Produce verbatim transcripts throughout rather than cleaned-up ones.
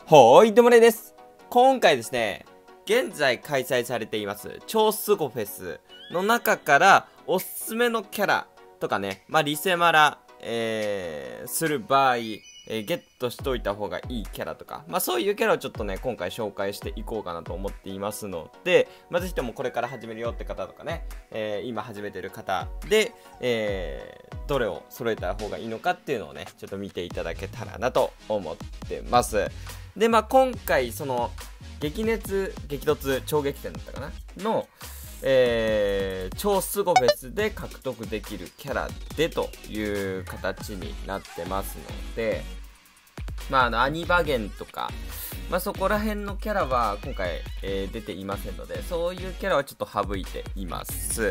ほーい、どうもれです。今回ですね、現在開催されています超スゴフェスの中からおすすめのキャラとかね、まあリセマラ、えー、する場合、えー、ゲットしといた方がいいキャラとか、まあそういうキャラをちょっとね、今回紹介していこうかなと思っていますので、まあぜひともこれから始めるよって方とかね、えー、今始めてる方で、えー、どれを揃えた方がいいのかっていうのをね、ちょっと見ていただけたらなと思ってます。で、まあ今回その、激熱、激突、超激戦だったかなの、えー、超スゴフェスで獲得できるキャラでという形になってますので、まああのアニバゲンとか、まあそこら辺のキャラは今回、えー、出ていませんので、そういうキャラはちょっと省いています。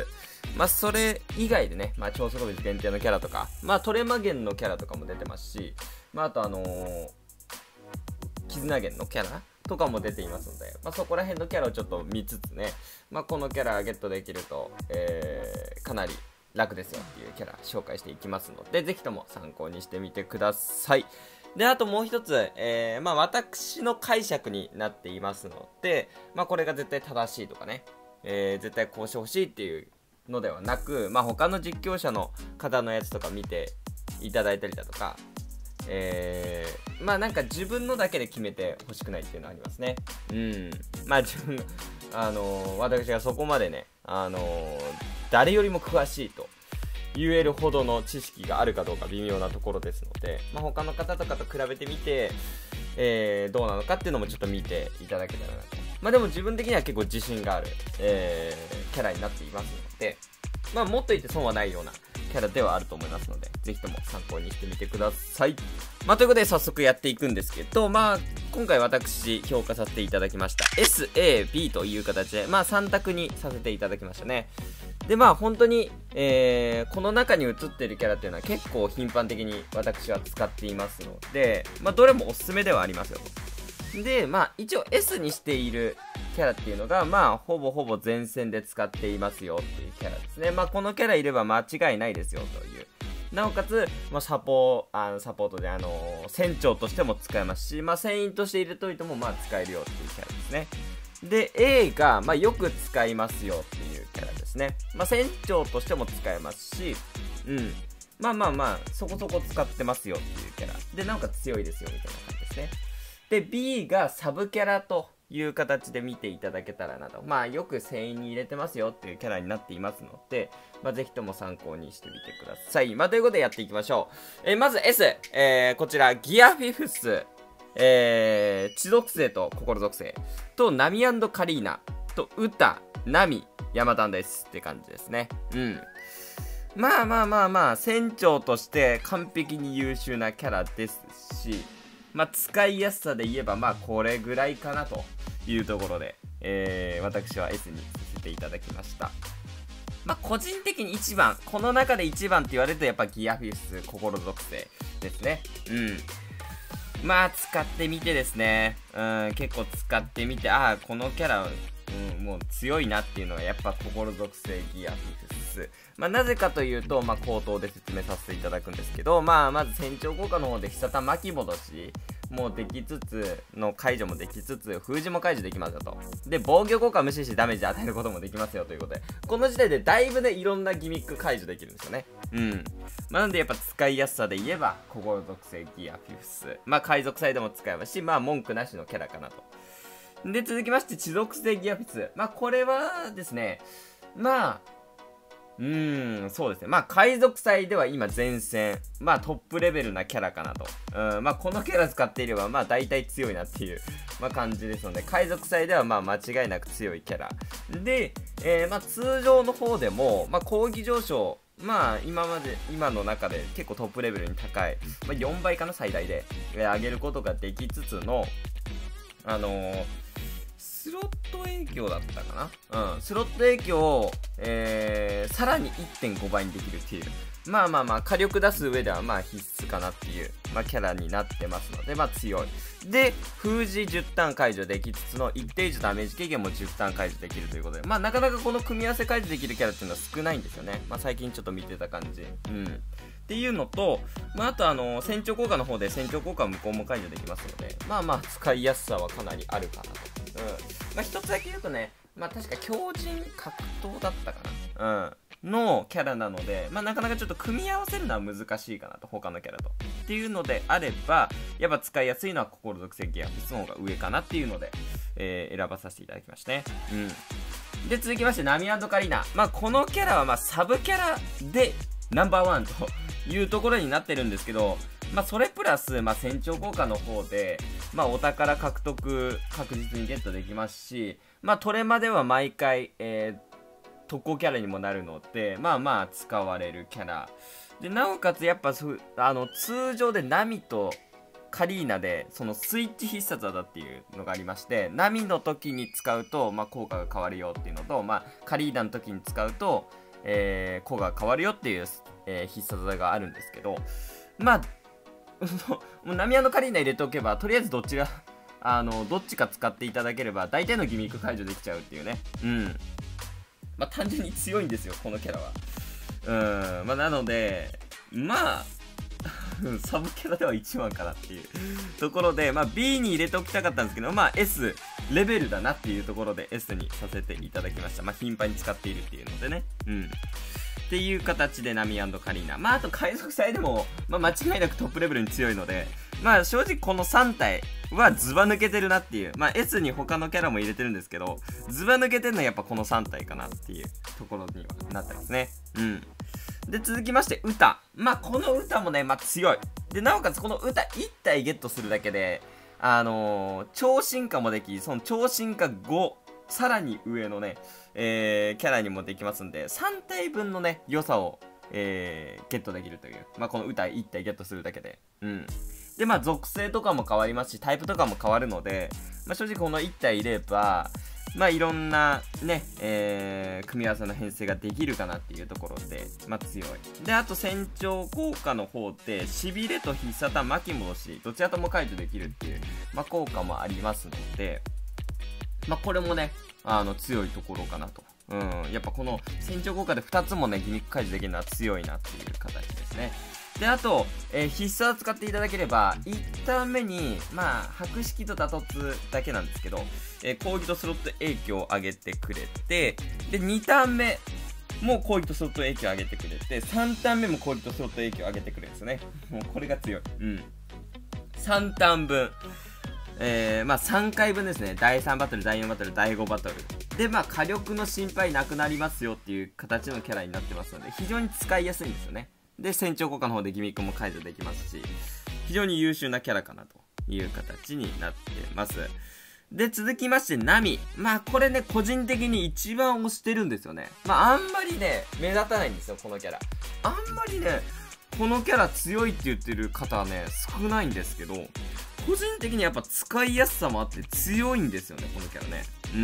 まあそれ以外でね、まあ超スゴフェス限定のキャラとか、まあトレマゲンのキャラとかも出てますし、まああとあのー、キズナゲンのキャラとかも出ていますので、まあ、そこら辺のキャラをちょっと見つつね、まあ、このキャラゲットできると、えー、かなり楽ですよっていうキャラ紹介していきますので、ぜひとも参考にしてみてください。で、あともう一つ、えー、まあ私の解釈になっていますので、まあこれが絶対正しいとかね、えー、絶対こうしてほしいっていうのではなく、まあ他の実況者の方のやつとか見ていただいたりだとか、えー、まあなんか自分のだけで決めてほしくないっていうのはありますね。うん。まあ自分、あのー、私がそこまでね、あのー、誰よりも詳しいと言えるほどの知識があるかどうか微妙なところですので、まあ他の方とかと比べてみて、えー、どうなのかっていうのもちょっと見ていただけたらなと。まあでも自分的には結構自信がある、えー、キャラになっていますので、まあもっと言って損はないようなキャラではあると思いますので、ぜひとも参考にしてみてください。まあということで早速やっていくんですけど、まあ今回私評価させていただきました エスエービー という形で、まあさん択にさせていただきましたね。でまあ本当に、えー、この中に映っているキャラっていうのは結構頻繁的に私は使っていますので、まあどれもおすすめではありますよと。でまあ一応 エス にしているキャラっていうのがまあほぼほぼ前線で使っていますよっていうキャラですね。まあこのキャラいれば間違いないですよという。なおかつ、まあ、サポあのサポートで、あのー、船長としても使えますし、まあ、船員として入れといてもまあ使えるよっていうキャラですね。で A が、まあ、よく使いますよっていうキャラですね。まあ、船長としても使えますし、うんまあまあまあそこそこ使ってますよっていうキャラで、なおかつ強いですよみたいな感じですね。で B がサブキャラという形で見ていただけたらなと。まあよく船員に入れてますよっていうキャラになっていますので、まあぜひとも参考にしてみてください。まあということでやっていきましょう。えー、まず S、えー、こちらギアフィフス、えー、地属性と心属性とナミ&カリーナとウタ、ナミ、ヤマタンですって感じですね。うん。まあまあまあまあ船長として完璧に優秀なキャラですし、まあ、使いやすさで言えばまあこれぐらいかなというところで、えー、私は エス にさせていただきました。まあ個人的にいちばん、この中でいちばんって言われるとやっぱギアフィス心属性ですね。うんまあ使ってみてですね、うん結構使ってみて、ああこのキャラ、うん、もう強いなっていうのはやっぱ心属性ギアフィス。まあなぜかというと、まあ口頭で説明させていただくんですけど、まあまず船長効果の方で久田巻き戻しもできつつの解除もできつつ、封じも解除できますよと。で防御効果無視してダメージ与えることもできますよということで、この時点でだいぶねいろんなギミック解除できるんですよね。うんまあなんでやっぱ使いやすさで言えば心属性ギアフィフス、まあ海賊祭でも使えますし、まあ文句なしのキャラかなと。で続きまして地属性ギアフィス、まあこれはですね、まあうーん、そうですね。まあ、海賊祭では今前線。まあ、トップレベルなキャラかなと。うん、まあ、このキャラ使っていれば、まあ、大体強いなっていう、まあ、感じですので、海賊祭では、まあ、間違いなく強いキャラ。で、えー、まあ、通常の方でも、まあ、講義上昇。まあ、今まで、今の中で結構トップレベルに高い。まあ、よんばいかな、最大で。えー、上げることができつつの、あのー、スロット影響だったかなうん。スロット影響を、えー、さらに いってんご 倍にできるっていう。まあまあまあ、火力出す上ではまあ必須かなっていう、まあキャラになってますので、まあ強い。で、封じじゅうターン解除できつつの一定以上ダメージ軽減もじゅうターン解除できるということで、まあなかなかこの組み合わせ解除できるキャラっていうのは少ないんですよね。まあ最近ちょっと見てた感じ。うん。 っていうのと、まあ、あとあの船長効果の方で船長効果は無効も解除できますので、まあまあ使いやすさはかなりあるかなと。うん。まあ一つだけ言うとね、まあ確か強靭格闘だったかな。うん。のキャラなので、まあなかなかちょっと組み合わせるのは難しいかなと、他のキャラと。っていうのであれば、やっぱ使いやすいのは心属性ギアフィスの方が上かなっていうので、えー、選ばさせていただきましたね。うん。で、続きまして、ナミ&カリーナ。まあこのキャラはまあサブキャラでナンバーワンというところになってるんですけど、まあそれプラス、まあ船長効果の方で、まあお宝獲得確実にゲットできますし、まあトレマでは毎回、えー、特攻キャラにもなるので、まあまあ使われるキャラ。で、なおかつやっぱそ、あの、通常でナミとカリーナで、そのスイッチ必殺技っていうのがありまして、ナミの時に使うと、まあ効果が変わるよっていうのと、まあカリーナの時に使うと、えー、効果が変わるよっていう、えー、必殺技があるんですけど、まあ、もうナミ&カリーナ入れておけば、とりあえずどちら、あの、どっちか使っていただければ、大体のギミック解除できちゃうっていうね。うん。まあ単純に強いんですよ、このキャラは。うん、まあなので、まあ、サブキャラではいちばんかなっていうところで、まあ ビー に入れておきたかったんですけど、まあ エス レベルだなっていうところで エス にさせていただきました。まあ頻繁に使っているっていうのでね。うん。っていう形でナミ&カリーナ。まああと海賊祭でも、まあ間違いなくトップレベルに強いので、まあ正直このさん体はズバ抜けてるなっていう。まあ エス に他のキャラも入れてるんですけど、ズバ抜けてるのはやっぱこのさん体かなっていうところにはなってますね。うん。で、続きまして、歌。まあ、この歌もね、まあ、強い。で、なおかつこの歌いち体ゲットするだけで、あのー、超進化もでき、その超進化ご、さらに上のね、えー、キャラにもできますんで、さん体分のね、良さを、えー、ゲットできるという。まあ、この歌いち体ゲットするだけで。うん。で、まあ、属性とかも変わりますし、タイプとかも変わるので、まあ、正直このいち体入れれば、まあいろんなね、えー、組み合わせの編成ができるかなっていうところで、まあ強い。で、あと船長効果の方で、しびれと必殺弾巻き戻し、どちらとも解除できるっていう、まあ効果もありますので、まあこれもね、あの強いところかなと。うん、やっぱこの船長効果でふたつもね、ギミック解除できるのは強いなっていう形ですね。で、あと、えー、必殺を使っていただければ、いちターン目に、まあ、白式と打突だけなんですけど、えー、攻撃とスロット影響を上げてくれて、で、にターン目も攻撃とスロット影響を上げてくれて、さんターン目も攻撃とスロット影響を上げてくれるんですよね。もうこれが強い。うん。さんターン分。えー、まあさんかいぶんですね。だいさんバトル、だいよんバトル、だいごバトル。で、まあ火力の心配なくなりますよっていう形のキャラになってますので、非常に使いやすいんですよね。で、船長効果の方でギミックも解除できますし、非常に優秀なキャラかなという形になってます。で、続きまして、ナミ。まあ、これね、個人的に一番推してるんですよね。まあ、あんまりね、目立たないんですよ、このキャラ。あんまりね、このキャラ強いって言ってる方はね、少ないんですけど、個人的にやっぱ使いやすさもあって強いんですよね、このキャラね。うん。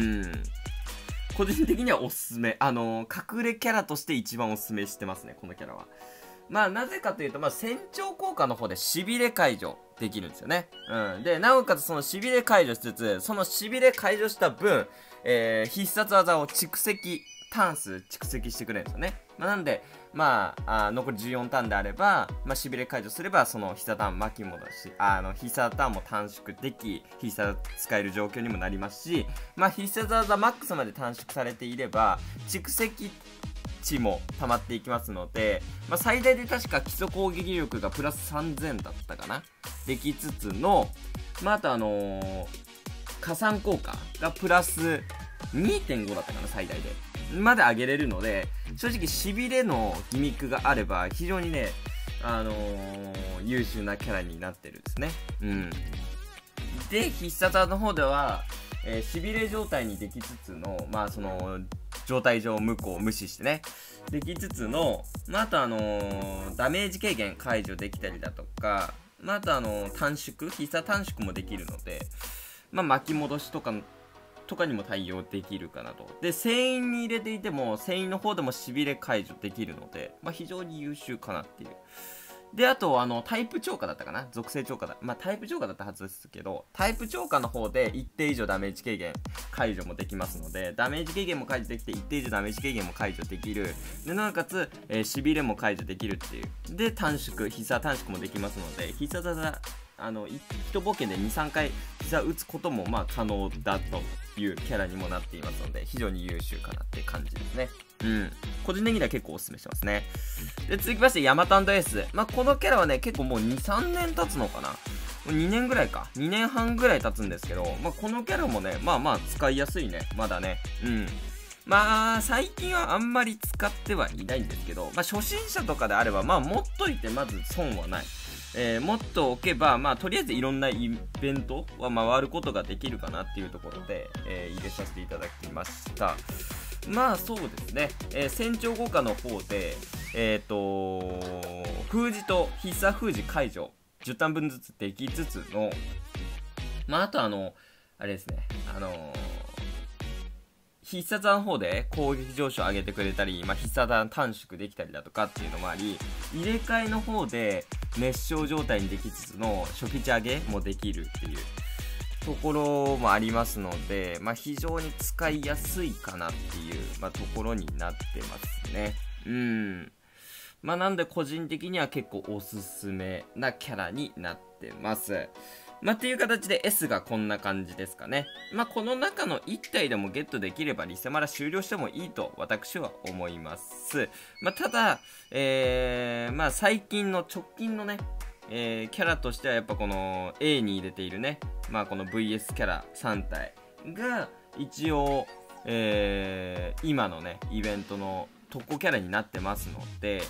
個人的にはおすすめ。あのー、隠れキャラとして一番おすすめしてますね、このキャラは。まあ、なぜかというと、まあ、船長効果の方でしびれ解除できるんですよね。うん。で、なおかつそのしびれ解除しつつ、そのしびれ解除した分、えー、必殺技を蓄積、ターン数蓄積してくれるんですよね。まあ、なんで、まあ、あ残りじゅうよんターンであれば、まあ、しびれ解除すれば、その必殺ターン巻き戻し、あの、必殺ターンも短縮でき、必殺使える状況にもなりますし、まあ、必殺技マックスまで短縮されていれば、蓄積値も溜まっていきますので、まあ、最大で確か基礎攻撃力がプラスさんぜんだったかなできつつの、まあ、あとあのー、加算効果がプラス にてんご だったかな最大で。まで上げれるので、正直しびれのギミックがあれば、非常にね、あのー、優秀なキャラになってるんですね。うん。で、必殺技の方では、えー、しびれ状態にできつつの、まあその、状態上無効無視してねできつつの、まあ、あとあのー、ダメージ軽減解除できたりだとか、まあ、あとあのー、短縮必殺短縮もできるので、まあ、巻き戻しとかとかにも対応できるかなと。で、船員に入れていても船員の方でもしびれ解除できるので、まあ、非常に優秀かなっていうで、あと、あの、タイプ超過だったかな、属性超過だ。まあ、タイプ超過だったはずですけど、タイプ超過の方で一定以上ダメージ軽減解除もできますので、ダメージ軽減も解除できて、一定以上ダメージ軽減も解除できる。で、なおかつ、えー、しびれも解除できるっていう。で、短縮、必殺短縮もできますので、必殺技、あの、一ボケでに、さんかい必殺打つことも、まあ、可能だというキャラにもなっていますので、非常に優秀かなって感じですね。うん。個人的には結構おすすめしてますね。で、続きまして、ヤマタンドエース。まあ、このキャラはね、結構もうに、さんねん経つのかな。もうにねんぐらいか。にねんはんぐらい経つんですけど、まあ、このキャラもね、まあまあ使いやすいね。まだね。うん。まあ、最近はあんまり使ってはいないんですけど、まあ、初心者とかであれば、まあ、持っといてまず損はない。えー、もっと置けば、まあ、とりあえずいろんなイベントは回ることができるかなっていうところで、えー、入れさせていただきました。まあそうですね、えー、船長効果の方で、えっ、ー、と封じと必殺封じ解除じゅうターンぶんずつできつつの、まああとあの、あれですね、あのー、必殺技の方で攻撃上昇上げてくれたり、まあ、必殺技短縮できたりだとかっていうのもあり、入れ替えの方で熱傷状態にできつつの初期値上げもできるっていうところもありますので、まあ、非常に使いやすいかなっていう、まあ、ところになってますね。うん。まあ、なんで個人的には結構おすすめなキャラになってます。まあ、っていう形で S がこんな感じですかね。まあ、この中のいち体でもゲットできればリセマラ終了してもいいと私は思います。まあ、ただ、えー、まあ、最近の直近のね、えー、キャラとしてはやっぱこの A に入れているね、まあこの ブイエス キャラさん体が一応、えー、今のねイベントの特攻キャラになってますので、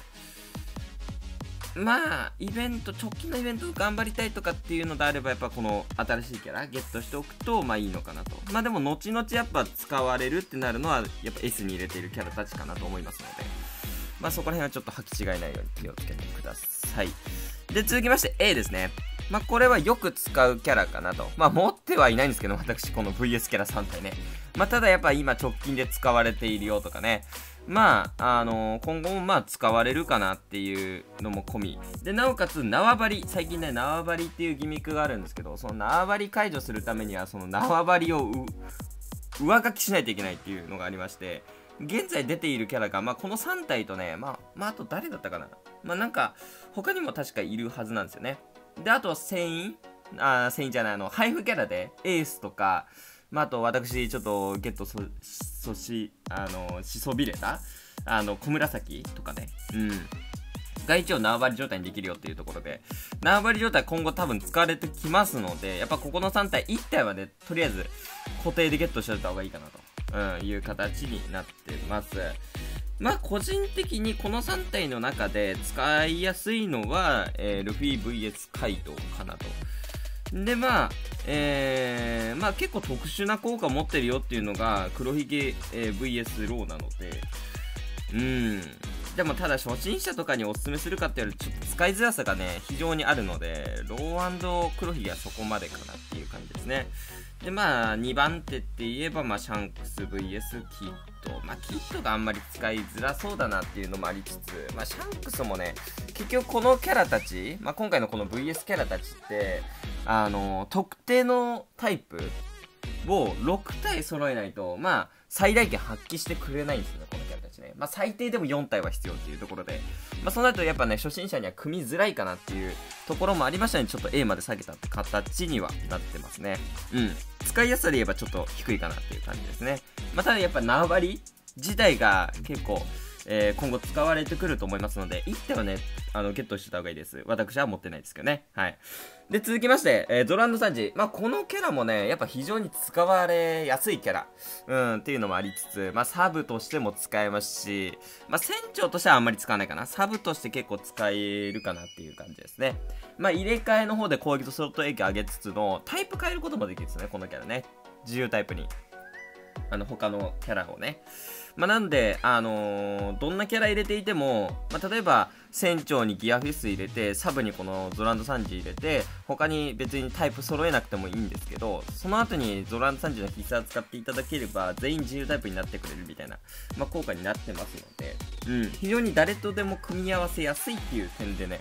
まあイベント直近のイベントを頑張りたいとかっていうのであればやっぱこの新しいキャラゲットしておくとまあいいのかなと。まあでも後々やっぱ使われるってなるのはやっぱ エス に入れているキャラたちかなと思いますので、まあそこら辺はちょっと履き違えないように気をつけてください。で、続きまして A ですね。まあ、これはよく使うキャラかなと。まあ、持ってはいないんですけど、私、この ブイエス キャラさん体ね。まあ、ただやっぱ今直近で使われているよとかね。まあ、あのー、今後もまあ使われるかなっていうのも込み。で、なおかつ縄張り。最近ね、縄張りっていうギミックがあるんですけど、その縄張り解除するためには、その縄張りを上書きしないといけないっていうのがありまして、現在出ているキャラが、まあ、このさん体とね、まあ、まあ、あと誰だったかな。まあ、なんか、他にも確かいるはずなんですよね。で、あと、船員あー、船員じゃない、あの、配布キャラで、エースとか、まあ、あと、私、ちょっと、ゲットそ、そし、あの、しそびれた、あの、小紫とかね。うん。が一応縄張り状態にできるよっていうところで、縄張り状態今後多分使われてきますので、やっぱここのさん体、いち体はね、とりあえず固定でゲットしておいた方がいいかなと。うん、いう形になってます。まあ個人的にこのさん体の中で使いやすいのは、えー、ルフィ ブイエス カイドウかなと。でまあ、えー、まあ結構特殊な効果を持ってるよっていうのが黒ひげ、えー、ブイエス ローなので、うんでもただ初心者とかにおすすめするかって言われるとちょっと使いづらさがね非常にあるので、ロー&黒ひげはそこまでかなっていう感じですね。でまあにばん手って言えば、まあ、シャンクス ブイエス キット、まあキットがあんまり使いづらそうだなっていうのもありつつ、まあシャンクスもね結局このキャラたち、まあ、今回のこの ブイエス キャラたちってあの特定のタイプをろく体揃えないとまあ最大限発揮してくれないんですよね、このキャラたちね。まあ最低でもよん体は必要っていうところで、まあそうなるとやっぱね初心者には組みづらいかなっていうところもありましたので、ちょっと A まで下げたって形にはなってますね。うん使いやすさで言えばちょっと低いかなっていう感じですね。まあただやっぱ縄張り自体が結構えー、今後使われてくると思いますので、いってはね、あの、ゲットしてた方がいいです。私は持ってないですけどね。はい。で、続きまして、えー、ゾランドサンジ。まあ、このキャラもね、やっぱ非常に使われやすいキャラ。うん、っていうのもありつつ、まあ、サブとしても使えますし、まあ、船長としてはあんまり使わないかな。サブとして結構使えるかなっていう感じですね。まあ、入れ替えの方で攻撃とスロット影響上げつつの、タイプ変えることもできるんですね、このキャラね。自由タイプに。あの、他のキャラをね。まあ、なんで、あのー、どんなキャラ入れていても、まあ、例えば、船長にギアフィス入れて、サブにこのゾランドサンジ入れて、他に別にタイプ揃えなくてもいいんですけど、その後にゾランドサンジの必殺使っていただければ、全員自由タイプになってくれるみたいな、まあ、効果になってますので、うん、非常に誰とでも組み合わせやすいっていう点でね、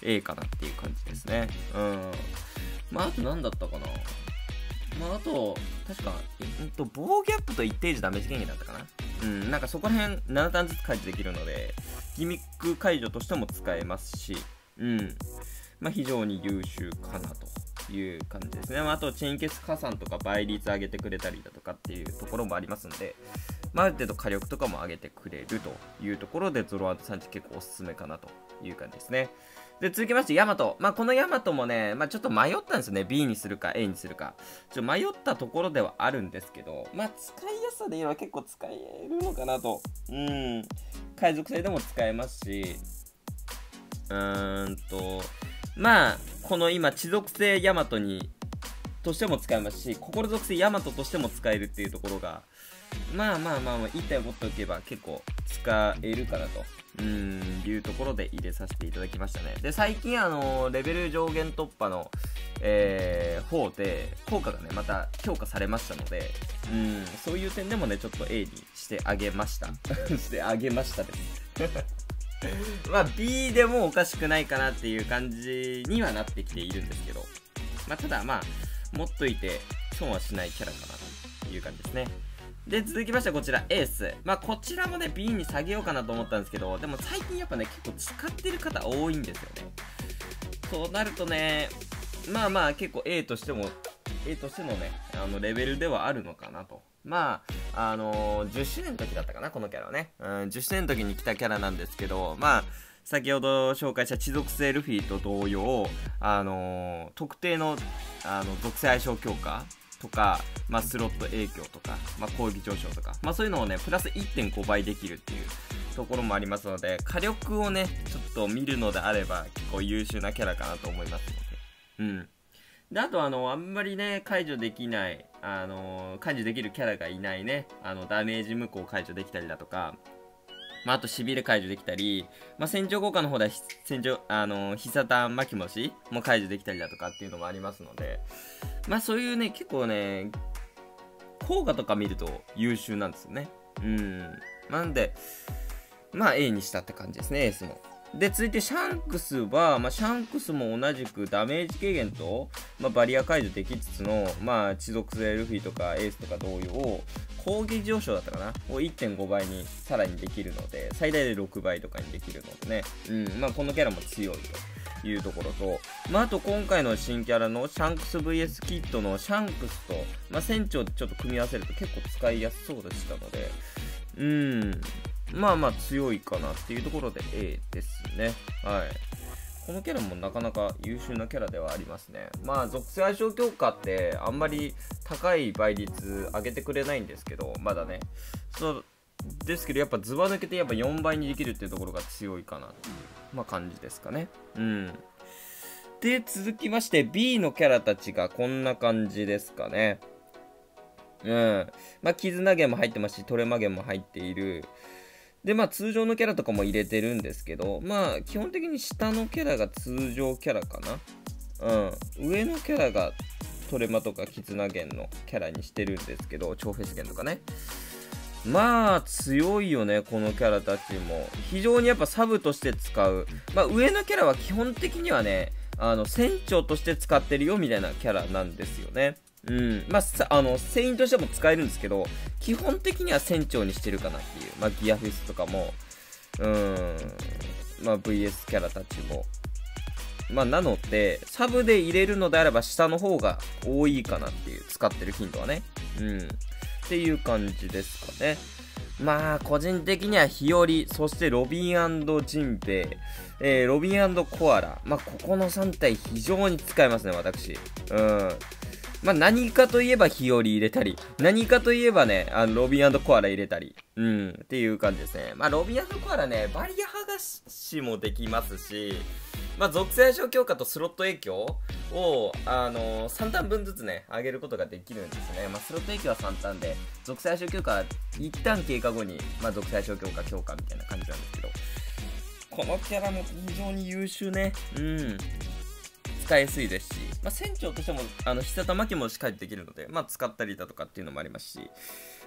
A かなっていう感じですね。うん。まあ、あと何だったかな。まあ、あと、確か、えっと、防御アップと一定時ダメージ減減だったかな。うん、なんかそこら辺ななターンずつ解除できるので、ギミック解除としても使えますし、うん。まあ、非常に優秀かなという感じですね。まあ、あと、チェーンケース加算とか倍率上げてくれたりだとかっていうところもありますので、まあ、ある程度火力とかも上げてくれるというところで、ゾロアート産地結構おすすめかなという感じですね。で、続きまして、ヤマト。まあ、このヤマトもね、まあ、ちょっと迷ったんですよね。B にするか A にするか。ちょっと迷ったところではあるんですけど、まあ、使いやすさで言えば結構使えるのかなと。うん。海賊性でも使えますし、うーんと、まあ、この今、地属性ヤマトに、としても使えますし、心属性ヤマトとしても使えるっていうところが、まあまあまあまあ、いち体持っておけば結構使えるかなと。うーん、いうところで入れさせていただきましたね。で、最近あのー、レベル上限突破の、えー、方で、効果がね、また強化されましたので、うん、そういう点でもね、ちょっと A にしてあげました。してあげましたです。まあ、B でもおかしくないかなっていう感じにはなってきているんですけど、まあ、ただまあ、持っといて損はしないキャラかなという感じですね。で、続きましてこちら、エース。まあ、こちらもね、B に下げようかなと思ったんですけど、でも最近やっぱね、結構使ってる方多いんですよね。そうなるとね、まあまあ結構 A としても、A としてのね、あの、レベルではあるのかなと。まあ、あのー、じゅっしゅうねんの時だったかな、このキャラはね。うん、じゅっしゅうねんの時に来たキャラなんですけど、まあ、先ほど紹介した地属性ルフィと同様、あのー、特定の、あの、属性相性強化とか、まあ、スロット影響とか、まあ、攻撃上昇とか、まあ、そういうのをね、プラス いってんご 倍できるっていうところもありますので、火力をね、ちょっと見るのであれば、結構優秀なキャラかなと思いますので。うん。で、あと、あの、あんまりね、解除できない、あのー、解除できるキャラがいないね、あの、ダメージ無効解除できたりだとか、まあ、あと、しびれ解除できたり、まあ、戦場効果の方では、戦場、あのー、必殺弾巻き戻しも解除できたりだとかっていうのもありますので、まあ、そういうね、結構ね、効果とか見ると優秀なんですよね。うん。なんで、まあ、A にしたって感じですね、エースも。で、続いてシャンクスは、まあ、シャンクスも同じくダメージ軽減と、まあ、バリア解除できつつの、まあ、地属性ルフィとかエースとか同様、攻撃上昇だったかなを いってんご 倍にさらにできるので、最大でろくばいとかにできるのでね、うん、まあ、このキャラも強いというところと、まあ、あと今回の新キャラのシャンクス ブイエス キットのシャンクスと、まあ、船長でちょっと組み合わせると結構使いやすそうでしたので、うん、まあまあ強いかなっていうところで A ですね。はい。このキャラもなかなか優秀なキャラではありますね。まあ属性相性強化ってあんまり高い倍率上げてくれないんですけど、まだね。そうですけどやっぱズバ抜けてやっぱよんばいにできるっていうところが強いかなっていう、まあ、感じですかね。うん。で、続きまして B のキャラたちがこんな感じですかね。うん。まあ、絆弦も入ってますし、トレマ弦も入っている。で、まあ、通常のキャラとかも入れてるんですけど、まあ、基本的に下のキャラが通常キャラかな。うん。上のキャラがトレマとか絆弦のキャラにしてるんですけど、超フェス弦とかね。まあ、強いよね、このキャラたちも。非常にやっぱサブとして使う。まあ、上のキャラは基本的にはね、あの、船長として使ってるよみたいなキャラなんですよね。うん。まあ、さ、あの、船員としても使えるんですけど、基本的には船長にしてるかなっていう。まあ、ギアフェスとかも、うーん、まあ、ブイエス キャラたちも。まあ、なので、サブで入れるのであれば下の方が多いかなっていう、使ってる頻度はね。うん。っていう感じですかね。まあ、個人的には日和、そしてロビン&ジンベイ、えー、ロビン&コアラ。まあ、ここのさん体非常に使えますね、私。うん。まあ、何かといえば日和入れたり、何かといえばね、あの、ロビン&コアラ入れたり、うん、っていう感じですね。まあ、ロビン&コアラね、バリア剥がしもできますし、まあ、属性相性強化とスロット影響を、あのー、さんターンぶんずつね、上げることができるんですね。まあ、スロット影響はさんターンで、属性相性強化は一旦経過後に、まあ、属性相性強化強化みたいな感じなんですけど、このキャラも非常に優秀ね。うん。使いやすいですし、まあ、船長としてもあの必殺巻きもしっかりできるので、まあ、使ったりだとかっていうのもありますし、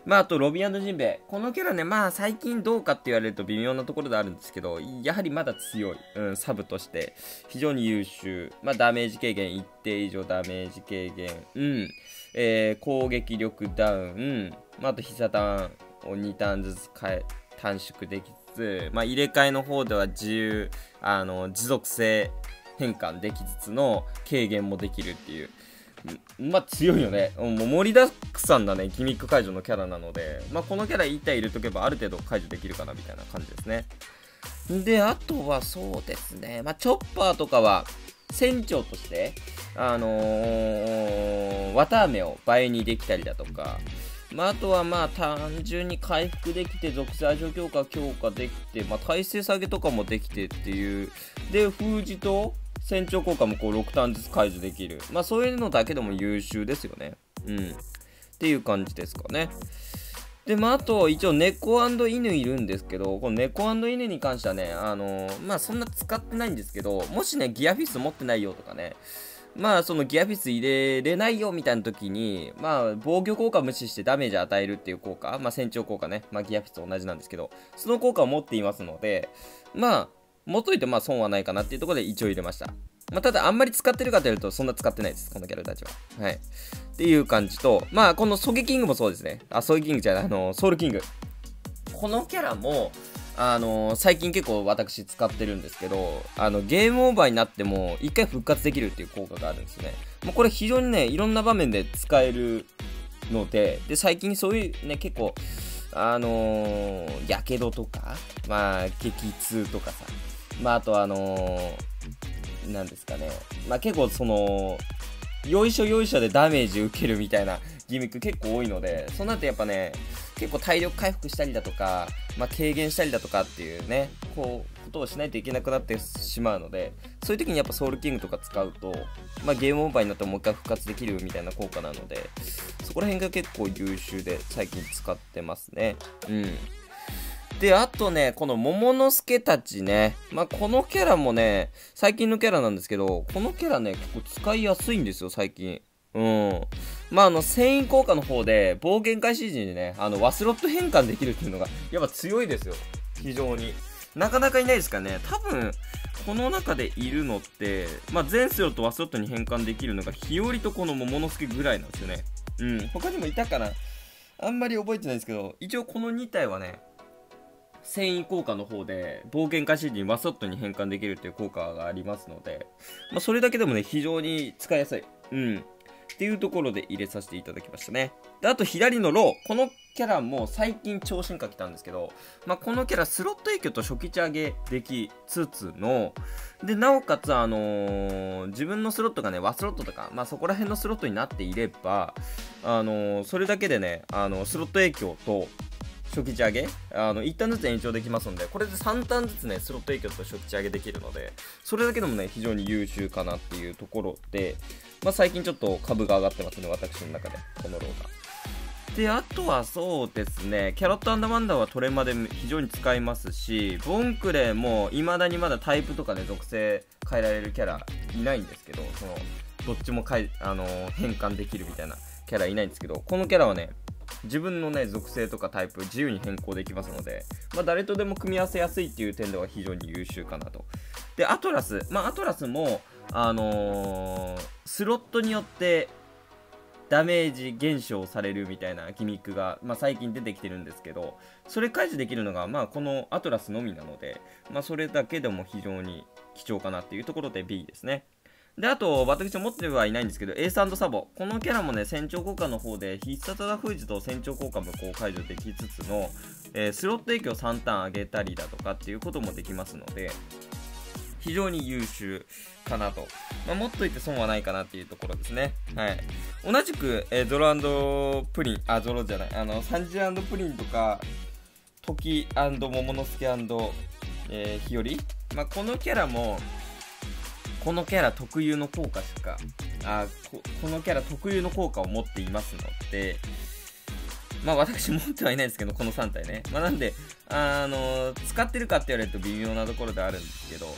まあ、あと、ロビンジンベエ。このキャラね、まあ、最近どうかって言われると微妙なところであるんですけど、やはりまだ強い。うん、サブとして、非常に優秀。まあ、ダメージ軽減、一定以上ダメージ軽減。うん。えー、攻撃力ダウン。まあ、あと、必殺ターンをにターンずつ変え、短縮できつつ、まあ、入れ替えの方では自由、あの、持続性変換できつつの軽減もできるっていう。まあ強いよね。もう盛りだくさんなね、ギミック解除のキャラなので、まあこのキャラいち体入れとけばある程度解除できるかなみたいな感じですね。で、あとはそうですね、まあチョッパーとかは船長として、あのー、綿あめを倍にできたりだとか、まああとはまあ単純に回復できて、属性相性強化強化できて、まあ耐性下げとかもできてっていう、で、封じと、船長効果もこうろくターンずつ解除できる。まあそういうのだけでも優秀ですよね。うん。っていう感じですかね。で、まああと一応猫&犬いるんですけど、この猫&犬に関してはね、あのー、まあそんな使ってないんですけど、もしね、ギアフィス持ってないよとかね、まあそのギアフィス入れれないよみたいな時に、まあ防御効果無視してダメージ与えるっていう効果、まあ船長効果ね、まあギアフィスと同じなんですけど、その効果を持っていますので、まあ、持っといてまあ損はないかなっていうところで一応入れました。まあ、ただあんまり使ってるかというとそんな使ってないです。このキャラたちは。はい。っていう感じと、まあこのソゲキングもそうですね。あ、ソゲキングじゃない、あの、ソウルキング。このキャラも、あのー、最近結構私使ってるんですけど、あの、ゲームオーバーになっても一回復活できるっていう効果があるんですね。まあ、これ非常にね、いろんな場面で使えるので、で、最近そういうね、結構、あのー、やけどとか、まあ、激痛とかさ、まあ、あとあのー、なんですかね。まあ、結構その、よいしょよいしょでダメージ受けるみたいなギミック結構多いので、そうなってやっぱね、結構体力回復したりだとか、まあ、軽減したりだとかっていうね、こう、ことをしないといけなくなってしまうので、そういう時にやっぱソウルキングとか使うと、まあ、ゲームオーバーになってももう一回復活できるみたいな効果なので、そこら辺が結構優秀で最近使ってますね。うん。で、あとね、この桃之助たちね。まあ、このキャラもね、最近のキャラなんですけど、このキャラね、結構使いやすいんですよ、最近。うん。まあ、あの、繊維効果の方で、冒険開始時にね、あの、ワスロット変換できるっていうのが、やっぱ強いですよ。非常に。なかなかいないですかね。多分、この中でいるのって、まあ、全スロットワスロットに変換できるのが、日和とこの桃之助ぐらいなんですよね。うん。他にもいたかな。あんまり覚えてないんですけど、一応このに体はね、繊維効果の方で冒険開始時にワソットに変換できるっていう効果がありますので、まあ、それだけでもね非常に使いやすい、うんっていうところで入れさせていただきましたね。で、あと左のロー、このキャラも最近超進化来たんですけど、まあ、このキャラスロット影響と初期値上げできつつの、でなおかつあのー、自分のスロットがねワスロットとか、まあ、そこら辺のスロットになっていれば、あのー、それだけでねあのスロット影響と初期値上げあのいちターンずつ延長できますので、これでさんターンずつねスロット影響と初期値上げできるので、それだけでもね非常に優秀かなっていうところで、まあ、最近ちょっと株が上がってますね、私の中でこのローが。で、あとはそうですね、キャロット&ワンダーはトレマで非常に使いますし、ボンクレーも未だにまだタイプとかね属性変えられるキャラいないんですけど、そのどっちもかい、あのー、変換できるみたいなキャラいないんですけど、このキャラはね自分のね属性とかタイプ自由に変更できますので、まあ、誰とでも組み合わせやすいっていう点では非常に優秀かなと。で、アトラス、まあアトラスもあのー、スロットによってダメージ減少されるみたいなギミックが、まあ、最近出てきてるんですけど、それ解除できるのが、まあ、このアトラスのみなので、まあ、それだけでも非常に貴重かなっていうところで ビー ですね。で、あと、私持ってはいないんですけど、エース&サボ。このキャラもね、船長効果の方で、必殺技封じと船長効果もこう解除できつつの、えー、スロット影響さんターン上げたりだとかっていうこともできますので、非常に優秀かなと。まあ、持っといて損はないかなっていうところですね。はい。同じく、えー、ゾロ&プリン、あ、ゾロじゃない、あの、サンジ&プリンとか、トキ&モモノスケ&、えー、ヒヨリ。まあ、このキャラも、このキャラ特有の効果しか、あこ、このキャラ特有の効果を持っていますので、まあ私持ってはいないんですけど、このさん体ね。まあなんで、あの、使ってるかって言われると微妙なところであるんですけど、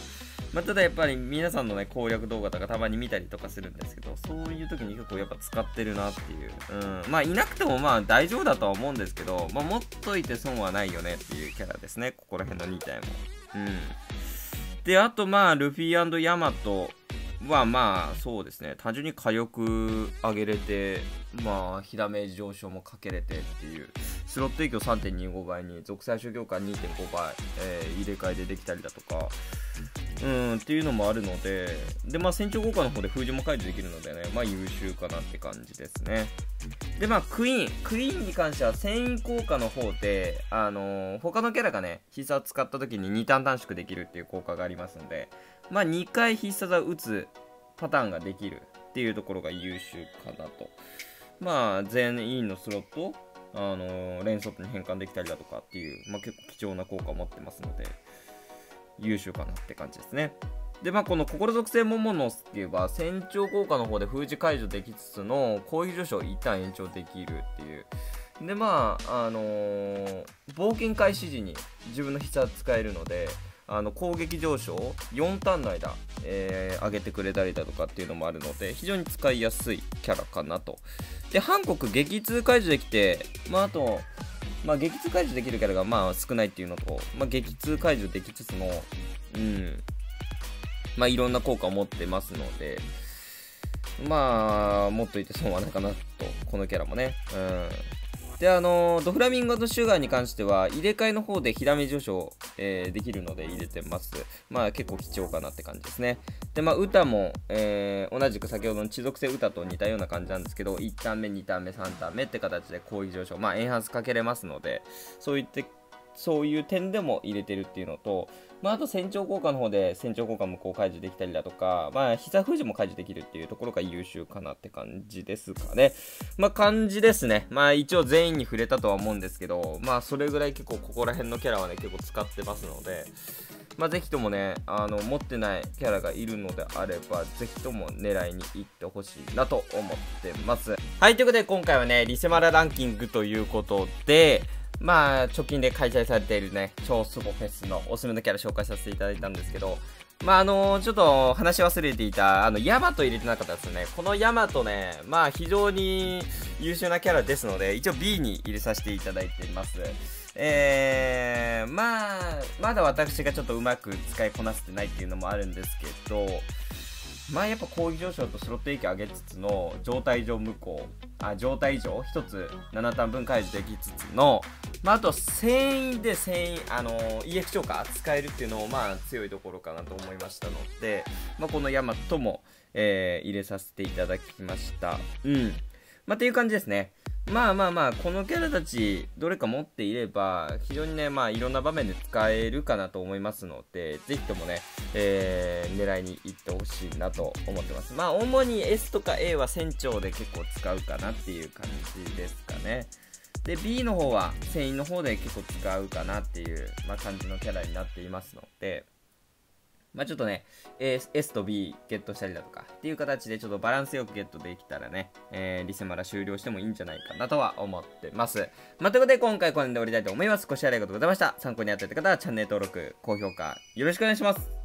まあ、ただやっぱり皆さんのね、攻略動画とかたまに見たりとかするんですけど、そういう時に結構やっぱ使ってるなっていう。うん。まあ、いなくてもまあ大丈夫だとは思うんですけど、まあ、持っといて損はないよねっていうキャラですね。ここら辺のに体も。うん。で、あとまあ、ルフィ&ヤマトはまあ、そうですね。単純に火力上げれて、まあ、火ダメージ上昇もかけれてっていう。スロット影響 さんてんにご 倍に、属性消強化 にてんご 倍、えー、入れ替えでできたりだとか、うんっていうのもあるので、でまあ船長効果の方で封じも解除できるのでね、まあ優秀かなって感じですね。でまあクイーンクイーンに関しては繊維効果の方で、あのー、他のキャラがね必殺使った時ににターン短縮できるっていう効果がありますので、まあにかい必殺を打つパターンができるっていうところが優秀かなと。まあ全員のスロット、あのー、連スロットに変換できたりだとかっていう、まあ、結構貴重な効果を持ってますので優秀かなって感じですね。で、まあ、この心属性モモノスっていうば、船長効果の方で封じ解除できつつの攻撃上昇を一旦延長できるっていう。で、まあ、あのー、冒険開始時に自分の必殺使えるので、あの攻撃上昇をよんターンの間、えー、上げてくれたりだとかっていうのもあるので、非常に使いやすいキャラかなと。で、韓国激痛解除できて、まあ、あと、まあ、激痛解除できるキャラがまあ少ないっていうのと、まあ、激痛解除できつつの、うん、まあ、いろんな効果を持ってますので、まあ、持っといて損はないかなと、このキャラもね。うん。で、あのー、ドフラミンゴとシュガーに関しては、入れ替えの方で火ダメ上昇、えー、できるので入れてます。まあ、結構貴重かなって感じですね。で、まあ、歌も、えー、同じく先ほどの地属性歌と似たような感じなんですけど、いちターン目、にターン目、さんターン目って形で攻撃上昇、まあ、エンハンスかけれますので、そういってそういう点でも入れてるっていうのと、まあ、あと船長効果の方で船長効果無効解除できたりだとか、まあ、膝封じも解除できるっていうところが優秀かなって感じですかね。まあ、感じですね。まあ、一応全員に触れたとは思うんですけど、まあ、それぐらい結構ここら辺のキャラはね、結構使ってますので、まあ、ぜひともね、あの、持ってないキャラがいるのであれば、ぜひとも狙いに行ってほしいなと思ってます。はい、ということで今回はね、リセマラランキングということで、まあ、直近で開催されているね、超スゴフェスのおすすめのキャラ紹介させていただいたんですけど、まあ、あのー、ちょっと話し忘れていた、あの、ヤマト入れてなかったですね。このヤマトね、まあ、非常に優秀なキャラですので、一応 ビー に入れさせていただいています。えー、まあ、まだ私がちょっとうまく使いこなせてないっていうのもあるんですけど、まあやっぱ攻撃上昇とスロット影響上げつつの状態上無効、あ、状態以上ひとつななターン分解除できつつの、まああと繊維で繊維、あのー、イーエックス 超過使えるっていうのもまあ強いところかなと思いましたので、まあこのヤマトも、えー、入れさせていただきました。うん。まあっていう感じですね。まあまあまあ、このキャラたち、どれか持っていれば、非常にね、まあいろんな場面で使えるかなと思いますので、ぜひともね、えー、狙いに行ってほしいなと思ってます。まあ主に エス とか エー は船長で結構使うかなっていう感じですかね。で、ビー の方は船員の方で結構使うかなっていう、まあ、感じのキャラになっていますので、まあちょっとね、S と ビー ゲットしたりだとかっていう形でちょっとバランスよくゲットできたらね、えー、リセマラ終了してもいいんじゃないかなとは思ってます。まあ、ということで今回これで終わりたいと思います。ご視聴ありがとうございました。参考になった方はチャンネル登録、高評価よろしくお願いします。